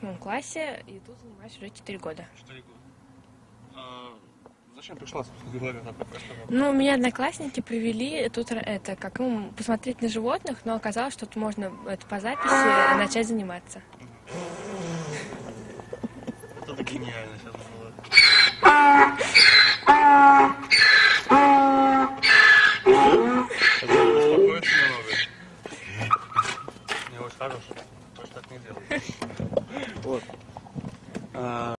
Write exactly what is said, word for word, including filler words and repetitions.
восьмом классе, и тут занимаюсь уже четыре года. Четыре года. А зачем пришла, собственно говоря, на ПП? Ну, меня одноклассники привели тут это, как ну, посмотреть на животных, но оказалось, что тут можно это, по записи начать заниматься. Это гениально сейчас.